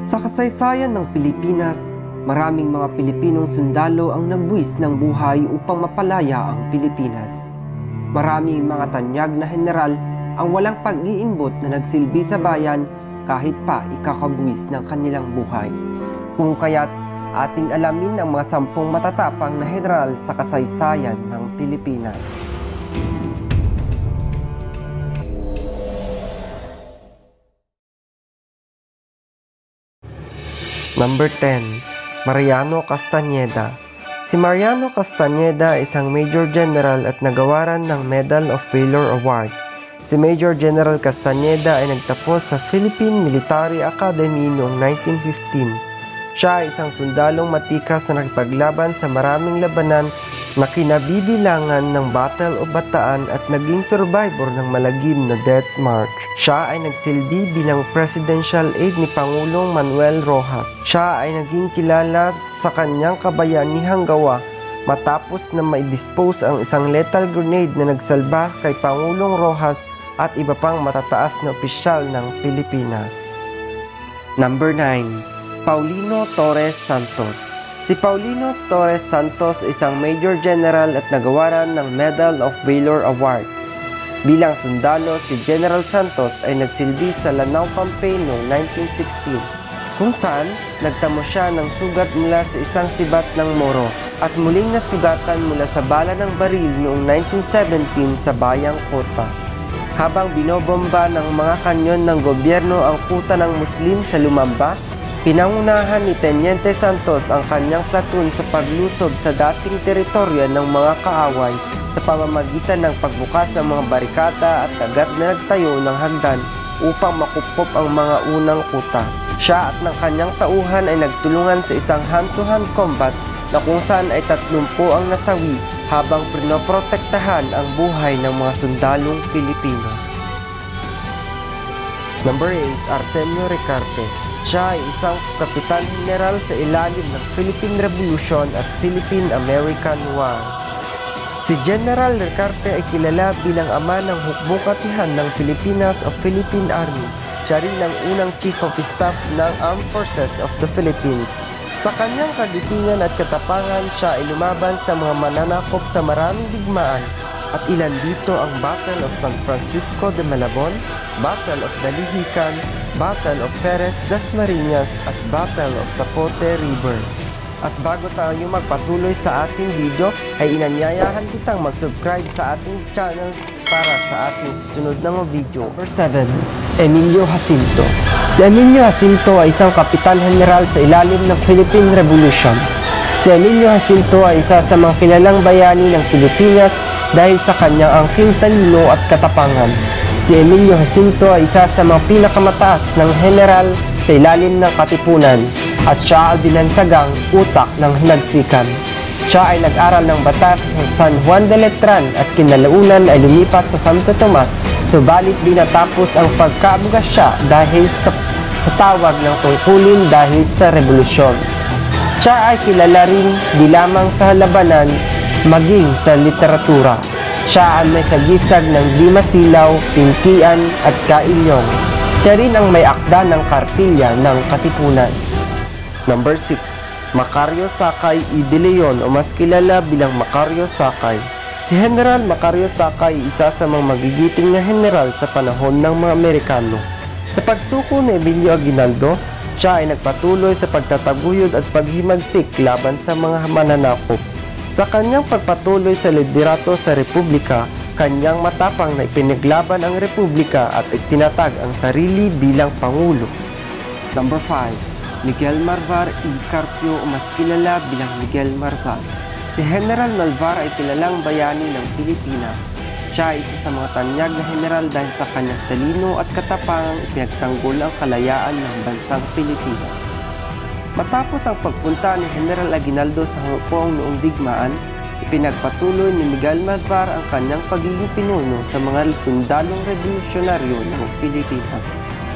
Sa kasaysayan ng Pilipinas, maraming mga Pilipinong sundalo ang nagbuwis ng buhay upang mapalaya ang Pilipinas. Maraming mga tanyag na general ang walang pag-iimbot na nagsilbi sa bayan kahit pa ikakabuwis ng kanilang buhay. Kung kaya't ating alamin ang mga 10 matatapang na general sa kasaysayan ng Pilipinas. Number 10. Mariano Castañeda. Si Mariano Castañeda ay isang Major General at nagawaran ng Medal of Valor Award. Si Major General Castañeda ay nagtapos sa Philippine Military Academy noong 1915. Siya ay isang sundalong matikas na nakipaglaban sa maraming labanan na kinabibilangan ng Battle of Bataan at naging survivor ng malagim na Death March. Siya ay nagsilbi bilang presidential aide ni Pangulong Manuel Rojas. Siya ay naging kilala sa kanyang kabayanihang gawa matapos na ma-dispose ang isang lethal grenade na nagsalba kay Pangulong Rojas at iba pang matataas na opisyal ng Pilipinas. Number 9. Paulino Torres Santos. Si Paulino Torres Santos isang Major General at nagawaran ng Medal of Valor Award. Bilang sundalo, si General Santos ay nagsilbi sa Lanao Campaign noong 1916, kung saan nagtamo siya ng sugat mula sa isang sibat ng Moro at muling nasugatan mula sa bala ng baril noong 1917 sa Bayang Kota. Habang binobomba ng mga kanyon ng gobyerno ang kuta ng Muslim sa Lumamba, pinangunahan ni Teniente Santos ang kanyang platoon sa paglusob sa dating teritoryo ng mga kaaway sa pamamagitan ng pagbukas ng mga barikada at agad na nagtayo ng hagdan upang makupkop ang mga unang kuta. Siya at ng kanyang tauhan ay nagtulungan sa isang hand-to-hand combat na kung saan ay 30 ang nasawi habang pinoprotektahan ang buhay ng mga sundalong Pilipino. Number 8. Artemio Recarte. Siya ay isang kapitan general sa ilalim ng Philippine Revolution at Philippine-American War. Si General Recarte ay kilala bilang ama ng hukbong katihan ng Pilipinas o Philippine Army. Siya rin ang unang Chief of Staff ng Armed Forces of the Philippines. Sa kanyang kagitingan at katapangan, siya ay lumaban sa mga mananakop sa maraming digmaan at ilan dito ang Battle of San Francisco de Malabon, Battle of Dalihican, Battle of Perez Dasmariñas at Battle of Zapote River. At bago tayo magpatuloy sa ating video, ay inanyayahan kitang mag-subscribe sa ating channel para sa ating susunod na mga video. Number 7. Emilio Jacinto. Si Emilio Jacinto ay isang kapitan general sa ilalim ng Philippine Revolution. Si Emilio Jacinto ay isa sa mga kilalang bayani ng Pilipinas dahil sa kanyang angking talino at katapangan. Si Emilio Jacinto ay isa sa mga pinakamataas ng general sa ilalim ng katipunan at siya ay binansagang utak ng hinagsikan. Siya ay nag-aral ng batas sa San Juan de Letran at kinalaunan ay lumipat sa Santo Tomas, subalit di natapos ang pagkaabogasya dahil sa tawag ng tungkulin dahil sa revolusyon. Siya ay kilala rin di lamang sa labanan maging sa literatura. Siya ay may sagisag ng Di Masilaw, Pintian at Kailyong. Siya rin ang may akda ng Kartilya ng Katipunan. Number 6. Macario Sakay y de Leon o mas kilala bilang Macario Sakay. Si General Macario Sakay ay isa sa mga magigiting na general sa panahon ng mga Amerikano. Sa pagsuko ni Emilio Aguinaldo, siya ay nagpatuloy sa pagtataguyod at paghimagsik laban sa mga mananakop. Sa kanyang pagpatuloy sa liderato sa Republika, kanyang matapang na ipinaglaban ang Republika at itinatag ang sarili bilang Pangulo. Number 5. Miguel Malvar y Carpio o mas kilala bilang Miguel Malvar. Si General Malvar ay kilalang bayani ng Pilipinas. Siya ay isa sa mga tanyag na general dahil sa kanyang talino at katapangang ipinagtanggol ang kalayaan ng bansang Pilipinas. Matapos ang pagpunta ni General Aguinaldo sa Hong Kong noong digmaan, ipinagpatuloy ni Miguel Malvar ang kanyang pagiging pinuno sa mga sundalong revolusyonaryo ng Pilipinas.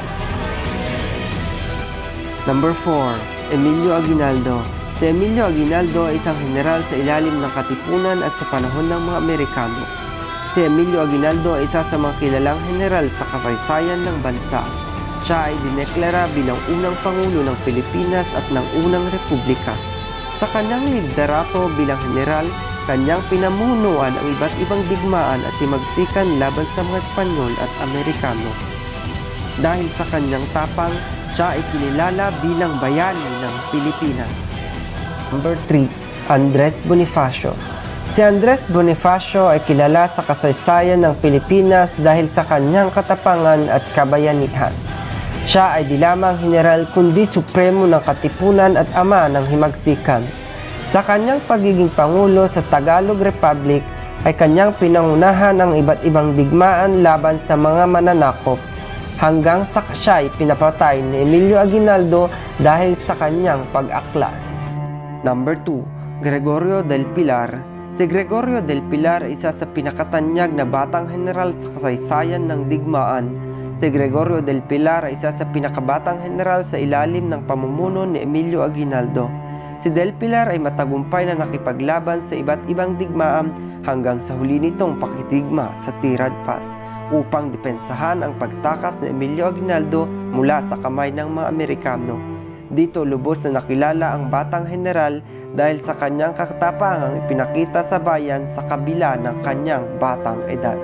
Number 4. Emilio Aguinaldo. Si Emilio Aguinaldo ay isang general sa ilalim ng Katipunan at sa panahon ng mga Amerikano. Si Emilio Aguinaldo ay isa sa mga kilalang general sa kasaysayan ng bansa. Siya ay dineklara bilang unang Pangulo ng Pilipinas at ng unang Republika. Sa kanyang liderato bilang general, kanyang pinamunuan ang iba't ibang digmaan at timagsikan laban sa mga Espanyol at Amerikano. Dahil sa kanyang tapang, siya ay kinilala bilang bayani ng Pilipinas. Number 3. Andres Bonifacio. Si Andres Bonifacio ay kilala sa kasaysayan ng Pilipinas dahil sa kanyang katapangan at kabayanihan. Siya ay di lamang general kundi supremo ng katipunan at ama ng himagsikan. Sa kanyang pagiging Pangulo sa Tagalog Republic ay kanyang pinangunahan ang iba't ibang digmaan laban sa mga mananakop hanggang sa siya ay pinapatay ni Emilio Aguinaldo dahil sa kanyang pag-aklas. Number 2. Gregorio del Pilar. Si Gregorio del Pilar ay isa sa pinakatanyag na batang general sa kasaysayan ng digmaan. Si Gregorio del Pilar ay isa sa pinakabatang general sa ilalim ng pamumuno ni Emilio Aguinaldo. Si del Pilar ay matagumpay na nakipaglaban sa iba't ibang digmaan hanggang sa huli nitong pakitigma sa Tirad Pass upang depensahan ang pagtakas ni Emilio Aguinaldo mula sa kamay ng mga Amerikano. Dito lubos na nakilala ang batang general dahil sa kanyang katapangang ipinakita sa bayan sa kabila ng kanyang batang edad.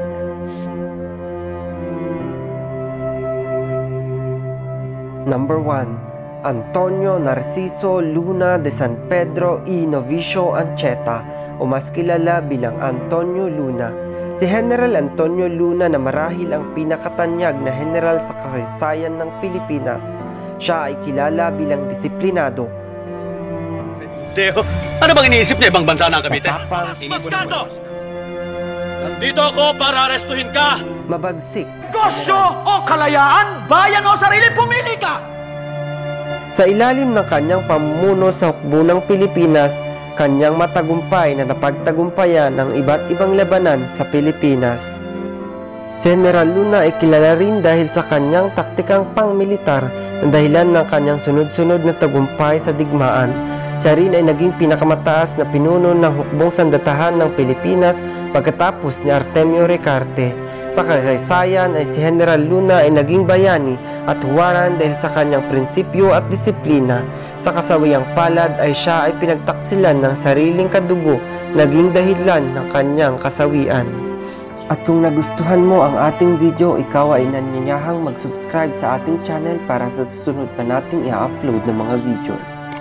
Number 1. Antonio Narciso Luna de San Pedro y Novicio Ancheta o mas kilala bilang Antonio Luna. Si General Antonio Luna na marahil ang pinakatanyag na general sa kasaysayan ng Pilipinas. Siya ay kilala bilang disiplinado. Teo, ano bang iniisip niya ibang bansa ng Cavite? Bastardo! Nandito ako para arestuhin ka! Mabagsik. Negosyo o kalayaan, bayan o sarili, pumili ka! Sa ilalim ng kanyang pamumuno sa hukbo ng Pilipinas, kanyang matagumpay na napagtagumpayan ng iba't ibang labanan sa Pilipinas. General Luna ay kilala rin dahil sa kanyang taktikang pangmilitar na dahilan ng kanyang sunod-sunod na tagumpay sa digmaan. Siya rin ay naging pinakamataas na pinuno ng hukbong sandatahan ng Pilipinas pagkatapos ni Artemio Ricarte. Sa kasaysayan ay si General Luna ay naging bayani at huwaran dahil sa kanyang prinsipyo at disiplina. Sa kasawiyang palad ay siya ay pinagtaksilan ng sariling kadugo, naging dahilan ng kanyang kasawian. At kung nagustuhan mo ang ating video, ikaw ay nanyayahang mag-subscribe sa ating channel para sa susunod pa nating i-upload ng mga videos.